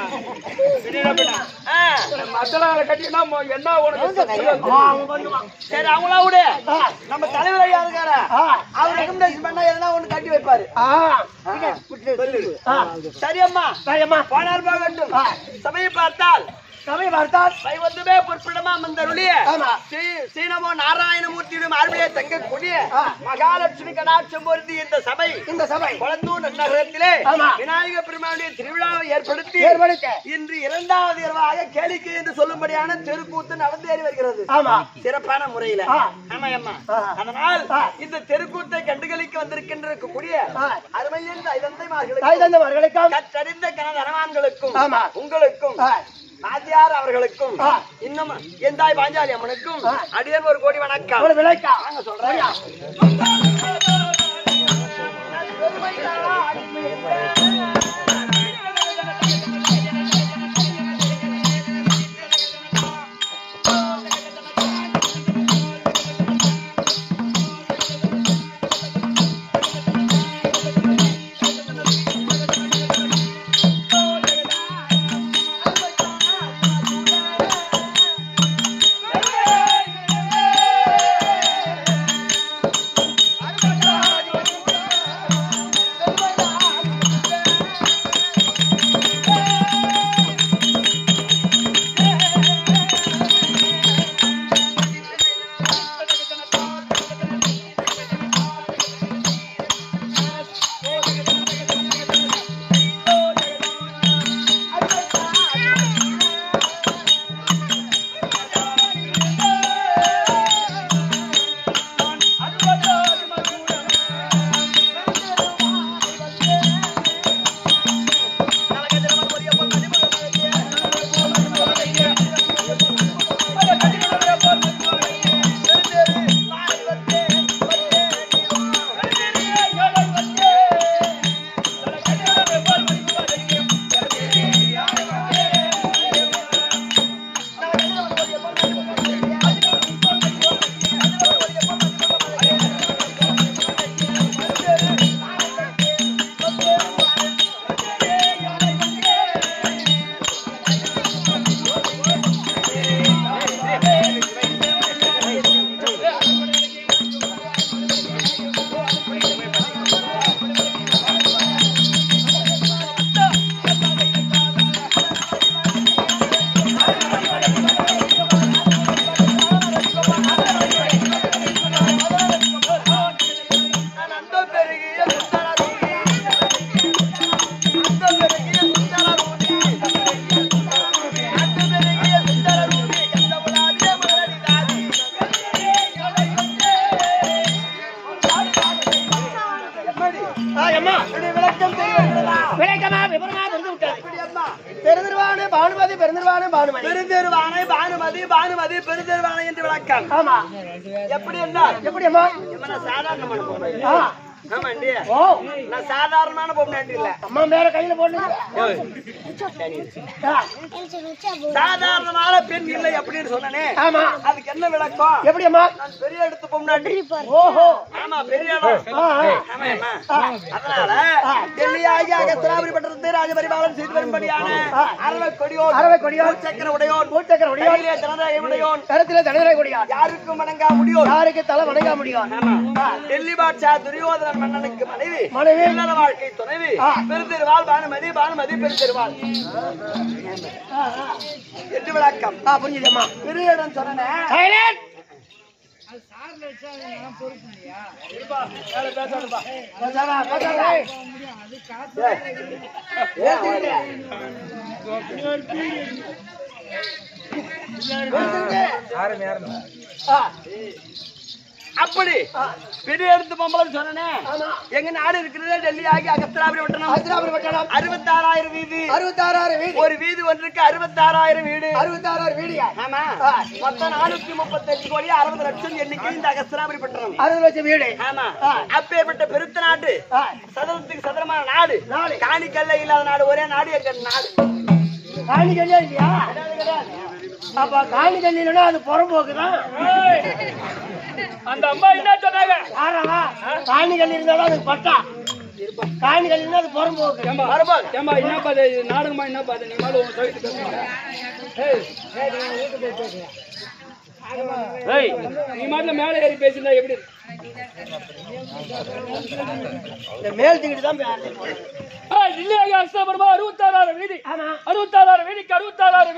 C: மத்தலக்கார கட்டினா என்ன உனக்கு
A: அவன் பண்ணுவான்.
D: சரி அவங்களா விடு. நம்ம தலைவர் ஐயா இருக்காரு, அவர் ரெக்கமெண்டேஷன் பண்ணா எதனா ஒண்ணு கட்டி வைப்பாரு. சரியம்மா
A: சரியம்மா
D: போனார் போக வேண்டும். சபையை பார்த்தால்
A: சபை பார்த்தால்
D: கைவந்துமே பொற்புடமா மந்தருளிய சீனமோ நாராயணமூர்த்தியிடம் ஆர்வலையே தங்கக்கூடிய மகாலட்சுமி கடாட்சம் பொருந்தி இந்த சபை கொளந்தூர் நகரத்திலே விநாயக பெருமானுடைய திருவிழாவை ஏற்படுத்தி இன்று 2வது இரவாக கேளிக்கை என்று சொல்லும்படியான தெருக்கூத்து நடந்தேறி வருகிறது. சிறப்பான முறையில. ஆமாயம்மா. அதனால் இந்த தெருக்கூத்தை கண்டுகளிக்க வந்திருக்கின்ற கூடிய அருமையின் கைதந்தைமார்களுக்கும் கற்றறிந்த கனதரவான்களுக்கும் உங்களுக்கும் நாச்சியார் அவர்களுக்கும் இன்னும் எந்தாய் பாஞ்சாலி அம்மனுக்கும் அடியன் ஒரு கோடி வணக்கம். வாங்க சொல்றேன். பெருந்தெருவானை என்று விளக்கம். எப்படி என்றால் சாதாரணமான பொம்மை. நான் சாதாரணமான பொம்மை இல்ல.
A: அம்மா மேல கையில போட்டு
D: சாதாரணமான பெண் இல்லை அப்படின்னு சொன்னனே.
A: ஆமா.
D: அதுக்கு என்ன விளக்கம்?
A: எப்படி அம்மா?
D: நான் பெரிய எடுத்து பொம்னாண்டி.
A: ஓஹோ.
D: ஆமா பெரிய இடம். அதனால டெல்லியாகி அகஸ்திராபுரி பட்டணத்தை ராஜபரிபாலன் செய்து வரும்படியான அரவை கொடியோன் சக்கர உடையோன் தனதாய உடையோன்
A: கருத்திலே தனதாய கொடியான்
D: யாருக்கும் வணங்கா முடியும்,
A: யாருக்கு தலை வணங்கா முடியும்.
D: டெல்லி பாட்சா துரியோதனன் மன்னனுக்கு மனைவி இல்லற வாழ்க்கை துணைவி பெருந்தெருவாள் பானுமதி பெருந்தெருவாள் என்று விளக்கம்.
A: புரிஞ்சுதம்மா.
D: பெரிய இடம் சொன்னேன். அப்படி பெரிய எடுத்து பொம்பளை சொன்னேன். எங்க நாடு இருக்கிறதே டெல்லி ஆகி அகஸ்திராபுரி பட்டணம். 66,000 வீதி.
A: 66,000 வீடு.
D: ஒரு வீதி ஒன்றுக்கு 66,000 வீடு.
A: 66,000 வீடியா?
D: ஆமா. மொத்தம் 438 கோடி 60 லட்சம் எண்ணிக்கை இந்த அகஸ்திராபுரி பட்டணம்.
A: 60 லட்சம் வீடு.
D: ஆமா. அப்பேற்பட்ட பெருத்த நாடு, சதுரத்துக்கு சதுரமான நாடு, காணிக்கல்ல இல்லாத நாடு, ஒரே நாடு எங்க நாடு.
A: காணி கல்லியா இல்லையா? அப்ப காணி கல்லினா அது புறம்போக்குதான்.
C: அந்த அம்மா என்ன சொன்னாங்க?
A: காணி கல்லி இருந்தாலும் அதுக்கு பட்டா, காணி கல்லினா அது புறம்போக்கு.
C: ஏமா என்ன பாது நாடகமா? என்ன பாது? நீ மேல உன் தவிர்த்து பேசுறீங்க. நீ மாட்டுல மேல ஏறி பேசினா எப்படி?
A: இந்த மேல் டிக்கெட் தான்
C: இல்லையா? 66,000 வீதி. 66,000 வீதிக்கு 66,000